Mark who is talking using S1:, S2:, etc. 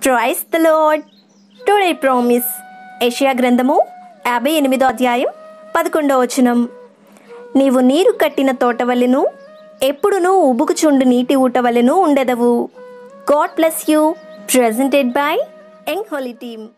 S1: Praise the Lord. Today promise యెషయా గ్రంథము 58వ అధ్యాయం 11వ వచనం. నీవు నీరు కట్టిన తోటవలెను, ఎప్పుడునూ ఉబుకుచుండు నీటి ఊటవలెను ఉండెదవు. God bless you. Presented by young holy team.